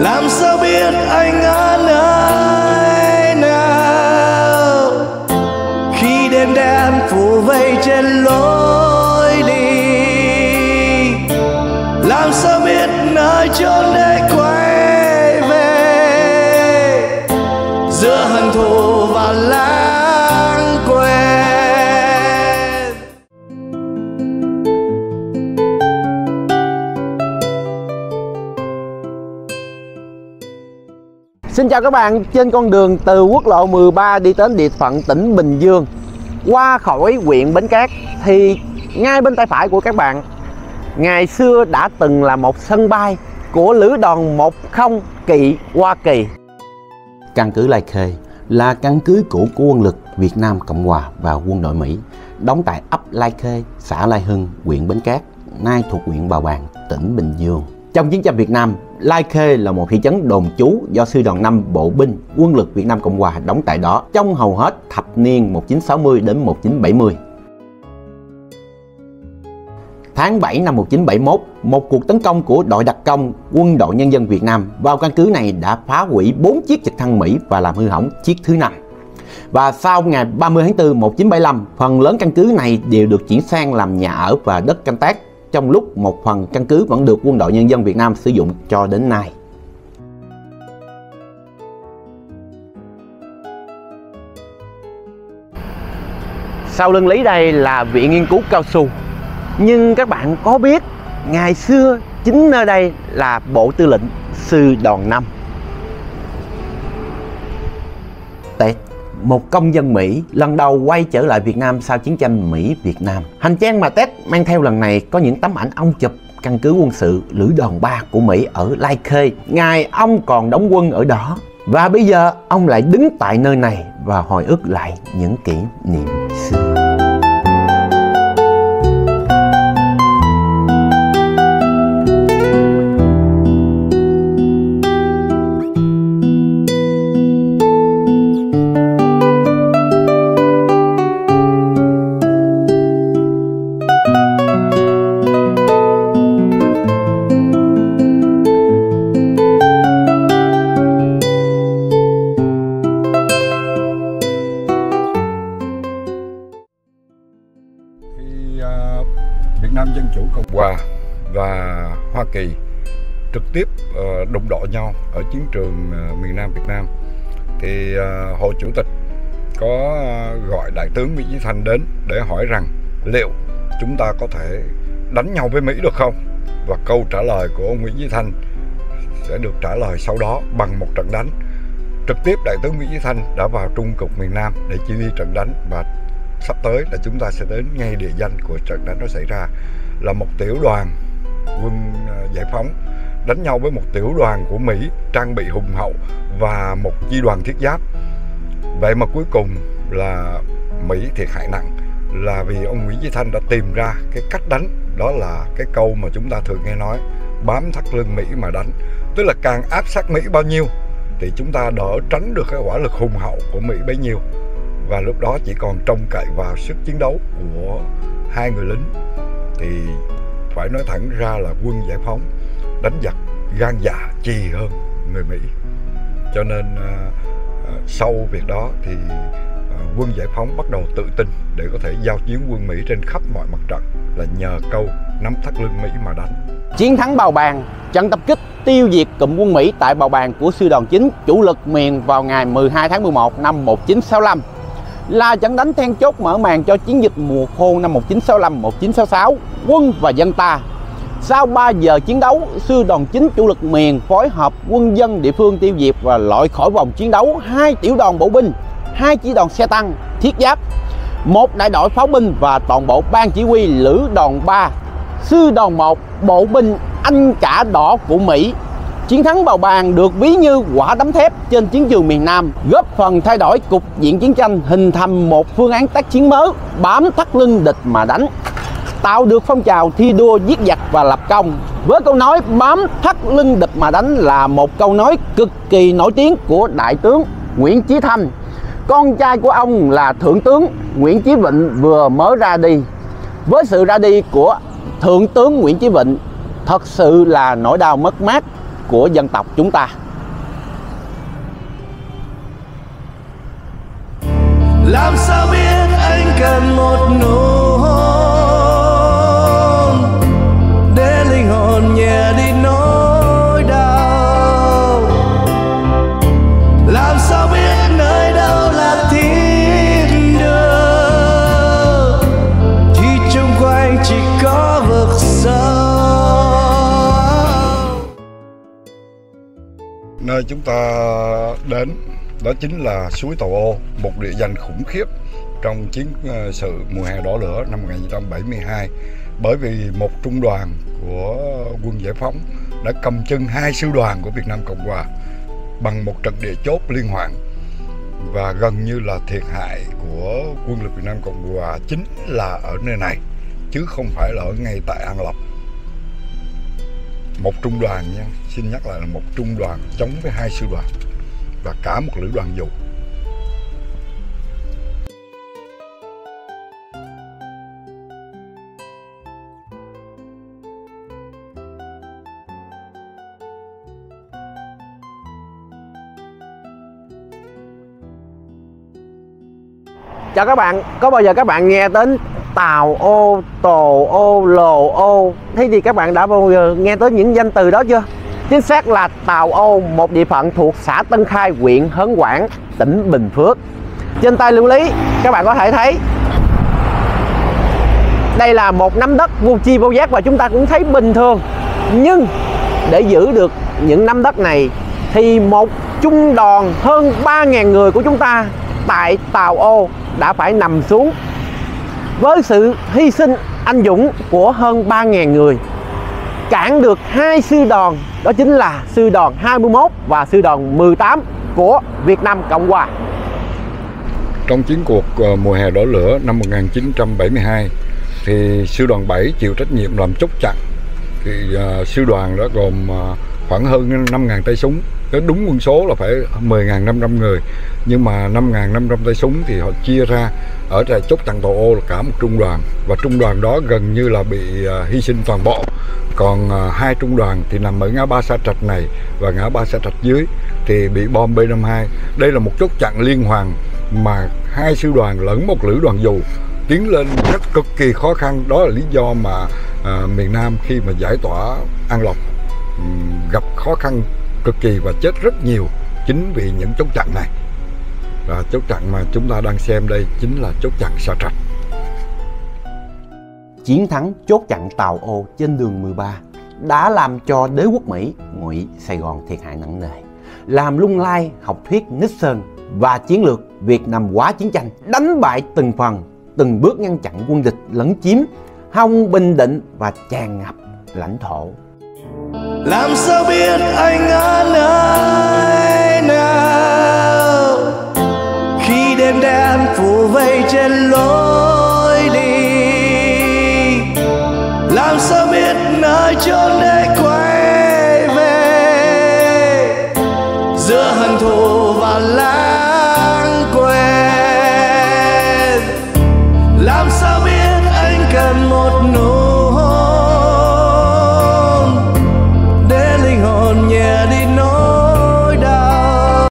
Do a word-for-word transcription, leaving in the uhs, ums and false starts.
làm sao biết anh ở nơi nào khi đêm đen phủ vây trên lối đi, làm sao biết nơi chốn để quay về giữa hận thù và lãng quên. Xin chào các bạn. Trên con đường từ quốc lộ mười ba đi đến địa phận tỉnh Bình Dương, qua khỏi huyện Bến Cát, thì ngay bên tay phải của các bạn ngày xưa đã từng là một sân bay của lữ đoàn một không kỵ Hoa Kỳ. Căn cứ Lai Khê là căn cứ cũ của quân lực Việt Nam Cộng Hòa và quân đội Mỹ, đóng tại ấp Lai Khê, xã Lai Hưng, huyện Bến Cát, nay thuộc huyện Bào Bàng, tỉnh Bình Dương. Trong chiến tranh Việt Nam, Lai Khê là một thị trấn đồn trú do Sư đoàn năm Bộ binh quân lực Việt Nam Cộng Hòa đóng tại đó trong hầu hết thập niên một nghìn chín trăm sáu mươi đến một nghìn chín trăm bảy mươi. Tháng bảy năm một nghìn chín trăm bảy mươi mốt, một cuộc tấn công của đội đặc công Quân đội Nhân dân Việt Nam vào căn cứ này đã phá hủy bốn chiếc trực thăng Mỹ và làm hư hỏng chiếc thứ năm. Và sau ngày ba mươi tháng tư một nghìn chín trăm bảy mươi lăm, phần lớn căn cứ này đều được chuyển sang làm nhà ở và đất canh tác, trong lúc một phần căn cứ vẫn được Quân đội Nhân dân Việt Nam sử dụng cho đến nay. Sau lưng Lý đây là Viện Nghiên cứu Cao su. Nhưng các bạn có biết ngày xưa chính nơi đây là Bộ Tư lệnh Sư đoàn năm. Tết, một công dân Mỹ lần đầu quay trở lại Việt Nam sau chiến tranh Mỹ-Việt Nam. Hành trang mà Ted mang theo lần này có những tấm ảnh ông chụp căn cứ quân sự lữ đoàn ba của Mỹ ở Lai Khê, ngày ông còn đóng quân ở đó. Và bây giờ ông lại đứng tại nơi này và hồi ức lại những kỷ niệm xưa. Việt Nam Dân Chủ Cộng Hòa và Hoa Kỳ trực tiếp uh, đụng độ nhau ở chiến trường uh, miền Nam Việt Nam, thì uh, Hồ Chủ tịch có uh, gọi Đại tướng Nguyễn Chí Thanh đến để hỏi rằng liệu chúng ta có thể đánh nhau với Mỹ được không? Và câu trả lời của ông Nguyễn Chí Thanh sẽ được trả lời sau đó bằng một trận đánh. Trực tiếp Đại tướng Nguyễn Chí Thanh đã vào Trung cục miền Nam để chỉ huy trận đánh, và sắp tới là chúng ta sẽ đến ngay địa danh của trận đánh nó xảy ra, là một tiểu đoàn quân giải phóng đánh nhau với một tiểu đoàn của Mỹ trang bị hùng hậu và một chi đoàn thiết giáp. Vậy mà cuối cùng là Mỹ thiệt hại nặng, là vì ông Nguyễn Chí Thanh đã tìm ra cái cách đánh, đó là cái câu mà chúng ta thường nghe nói, bám thắt lưng Mỹ mà đánh. Tức là càng áp sát Mỹ bao nhiêu thì chúng ta đỡ tránh được cái hỏa lực hùng hậu của Mỹ bấy nhiêu. Và lúc đó chỉ còn trông cậy vào sức chiến đấu của hai người lính. Thì phải nói thẳng ra là quân giải phóng đánh giặc gan dạ chì hơn người Mỹ. Cho nên uh, sau việc đó thì uh, quân giải phóng bắt đầu tự tin để có thể giao chiến quân Mỹ trên khắp mọi mặt trận, là nhờ câu nắm thắt lưng Mỹ mà đánh. Chiến thắng Bào Bàng, trận tập kích tiêu diệt cụm quân Mỹ tại Bào Bàng của Sư đoàn chín chủ lực miền vào ngày mười hai tháng mười một năm một nghìn chín trăm sáu mươi lăm, là trận đánh then chốt mở màn cho chiến dịch mùa khô năm một nghìn chín trăm sáu mươi lăm một nghìn chín trăm sáu mươi sáu quân và dân ta. Sau ba giờ chiến đấu, Sư đoàn chín chủ lực miền phối hợp quân dân địa phương tiêu diệt và loại khỏi vòng chiến đấu hai tiểu đoàn bộ binh, hai chi đoàn xe tăng thiết giáp, một đại đội pháo binh và toàn bộ ban chỉ huy lữ đoàn ba, Sư đoàn một bộ binh Anh Cả Đỏ của Mỹ. Chiến thắng Bào Bàng được ví như quả đấm thép trên chiến trường miền Nam, góp phần thay đổi cục diện chiến tranh, hình thành một phương án tác chiến mới, bám thắt lưng địch mà đánh, tạo được phong trào thi đua giết giặc và lập công. Với câu nói bám thắt lưng địch mà đánh là một câu nói cực kỳ nổi tiếng của Đại tướng Nguyễn Chí Thanh. Con trai của ông là Thượng tướng Nguyễn Chí Vịnh vừa mới ra đi. Với sự ra đi của Thượng tướng Nguyễn Chí Vịnh thật sự là nỗi đau mất mát của dân tộc chúng ta. Làm sao biết anh cần một nụ hôn để linh hồn nhẹ đi nỗi đau. Làm sao biết nơi đâu là thiên đường khi xung quanh chỉ có vực sâu. Nơi chúng ta đến đó chính là suối Tàu Ô, một địa danh khủng khiếp trong chiến sự mùa hè đỏ lửa năm một nghìn chín trăm bảy mươi hai, bởi vì một trung đoàn của quân giải phóng đã cầm chân hai sư đoàn của Việt Nam Cộng Hòa bằng một trận địa chốt liên hoàn, và gần như là thiệt hại của quân lực Việt Nam Cộng Hòa chính là ở nơi này chứ không phải là ở ngay tại An Lập. Một trung đoàn nha, xin nhắc lại là một trung đoàn chống với hai sư đoàn và cả một lữ đoàn dù. Chào các bạn, có bao giờ các bạn nghe đến Tàu Ô, Tồ Ô, Lồ Ô, thế thì các bạn đã bao giờ nghe tới những danh từ đó chưa? Chính xác là Tàu Ô, một địa phận thuộc xã Tân Khai, huyện Hớn Quản, tỉnh Bình Phước. Trên tay Lưu Lý các bạn có thể thấy đây là một nắm đất vô tri vô giác và chúng ta cũng thấy bình thường. Nhưng để giữ được những nắm đất này thì một trung đoàn hơn ba nghìn người của chúng ta tại Tàu Ô đã phải nằm xuống. Với sự hy sinh anh dũng của hơn ba nghìn người, cản được hai sư đoàn, đó chính là sư đoàn hai mươi mốt và sư đoàn mười tám của Việt Nam Cộng Hòa. Trong chiến cuộc mùa hè đỏ lửa năm một nghìn chín trăm bảy mươi hai thì sư đoàn bảy chịu trách nhiệm làm chốt chặn. Thì uh, sư đoàn đó gồm uh, khoảng hơn năm nghìn tay súng. Cái đúng quân số là phải mười nghìn năm trăm người, nhưng mà năm nghìn năm trăm tay súng thì họ chia ra ở tại chốt chặn Tàu Ô là cả một trung đoàn, và trung đoàn đó gần như là bị uh, hy sinh toàn bộ. Còn uh, hai trung đoàn thì nằm ở ngã ba Sa Trạch này và ngã ba Sa Trạch dưới thì bị bom B năm mươi hai. Đây là một chốt chặn liên hoàn mà hai sư đoàn lẫn một lữ đoàn dù tiến lên rất cực kỳ khó khăn. Đó là lý do mà uh, miền Nam khi mà giải tỏa An Lộc um, gặp khó khăn cực kỳ và chết rất nhiều chính vì những chốt chặn này. Và chốt chặn mà chúng ta đang xem đây chính là chốt chặn Sa Trạch. Chiến thắng chốt chặn Tàu Ô trên đường mười ba đã làm cho đế quốc Mỹ ngụy Sài Gòn thiệt hại nặng nề, làm lung lay học thuyết Nixon và chiến lược Việt Nam hóa chiến tranh, đánh bại từng phần, từng bước ngăn chặn quân địch lấn chiếm, hòng Bình Định và tràn ngập lãnh thổ. Làm sao biết anh ở nơi nào khi đêm đen phủ vây trên lối đi? Làm sao biết nơi chốn